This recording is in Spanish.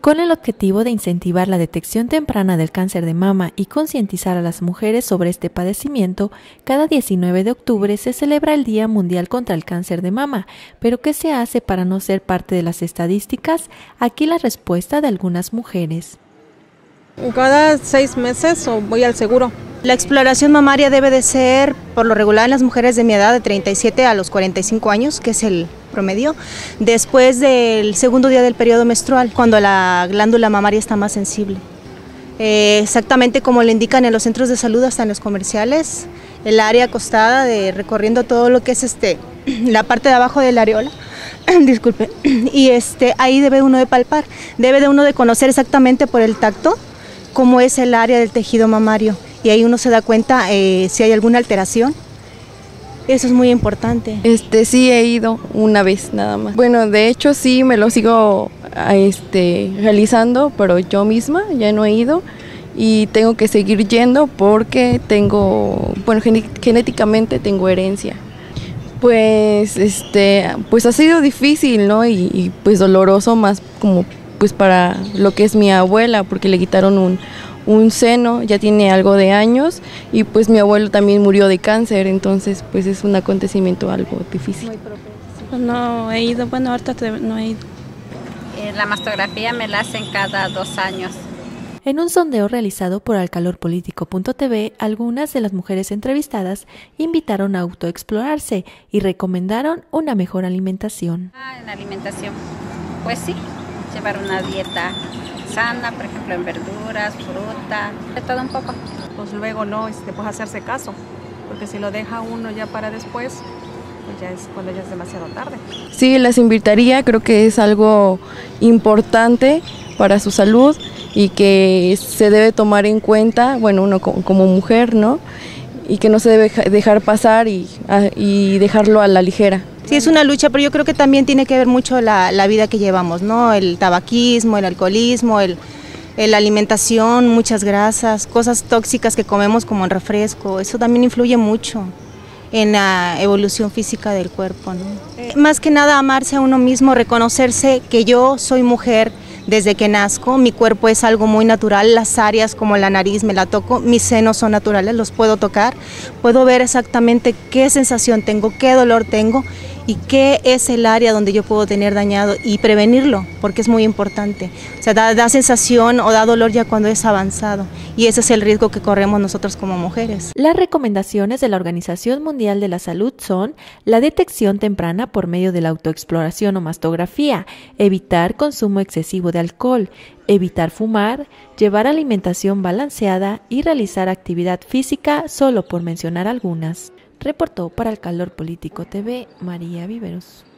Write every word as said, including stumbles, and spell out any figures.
Con el objetivo de incentivar la detección temprana del cáncer de mama y concientizar a las mujeres sobre este padecimiento, cada diecinueve de octubre se celebra el Día Mundial contra el Cáncer de Mama. ¿Pero qué se hace para no ser parte de las estadísticas? Aquí la respuesta de algunas mujeres. Cada seis meses voy al seguro. La exploración mamaria debe de ser, por lo regular, en las mujeres de mi edad, de treinta y siete a los cuarenta y cinco años, que es el promedio, después del segundo día del periodo menstrual, cuando la glándula mamaria está más sensible. Eh, exactamente como le indican en los centros de salud, hasta en los comerciales, el área acostada, de, recorriendo todo lo que es este, la parte de abajo de la areola, disculpe, y este, ahí debe uno de palpar, debe de uno de conocer exactamente por el tacto cómo es el área del tejido mamario, y ahí uno se da cuenta eh, si hay alguna alteración. Eso es muy importante. Este sí he ido una vez nada más. Bueno, de hecho sí me lo sigo este, realizando, pero yo misma ya no he ido y tengo que seguir yendo porque tengo, bueno, genéticamente tengo herencia. Pues este, pues ha sido difícil, ¿no? Y, y pues doloroso más como pues para lo que es mi abuela, porque le quitaron un un seno, ya tiene algo de años y pues mi abuelo también murió de cáncer, entonces pues es un acontecimiento algo difícil. No he ido, bueno ahorita no he ido. Eh, la mastografía me la hacen cada dos años. En un sondeo realizado por alcalorpolitico punto t v, algunas de las mujeres entrevistadas invitaron a autoexplorarse y recomendaron una mejor alimentación. Ah, en la alimentación, pues sí, llevar una dieta sana, por ejemplo en verduras, fruta, de todo un poco. Pues luego no, este, pues hacerse caso, porque si lo deja uno ya para después, pues ya es cuando ya es demasiado tarde. Sí, las invitaría, creo que es algo importante para su salud y que se debe tomar en cuenta, bueno, uno como mujer, ¿no? Y que no se debe dejar pasar y, y dejarlo a la ligera. Sí, es una lucha, pero yo creo que también tiene que ver mucho la, la vida que llevamos, ¿no? El tabaquismo, el alcoholismo, el, el, la alimentación, muchas grasas, cosas tóxicas que comemos como el refresco, eso también influye mucho en la evolución física del cuerpo, ¿no? Eh, más que nada amarse a uno mismo, reconocerse que yo soy mujer desde que nazco, mi cuerpo es algo muy natural, las áreas como la nariz me la toco, mis senos son naturales, los puedo tocar, puedo ver exactamente qué sensación tengo, qué dolor tengo y qué es el área donde yo puedo tener dañado y prevenirlo, porque es muy importante. O sea, da, da sensación o da dolor ya cuando es avanzado y ese es el riesgo que corremos nosotros como mujeres. Las recomendaciones de la Organización Mundial de la Salud son la detección temprana por medio de la autoexploración o mastografía, evitar consumo excesivo de alcohol, evitar fumar, llevar alimentación balanceada y realizar actividad física, solo por mencionar algunas. Reportó para Alcalorpolitico T V, María Viveros.